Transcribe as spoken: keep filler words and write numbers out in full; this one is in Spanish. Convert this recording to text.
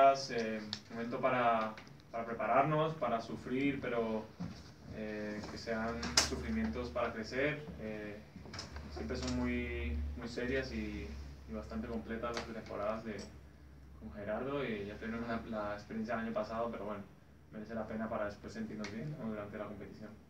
temporadas, eh, momento para, para prepararnos, para sufrir, pero eh, que sean sufrimientos para crecer. Eh, siempre son muy, muy serias y, y bastante completas las temporadas de, con Gerardo, y ya tuvimos la, la experiencia del año pasado, pero bueno, merece la pena para después sentirnos bien, ¿no?, durante la competición.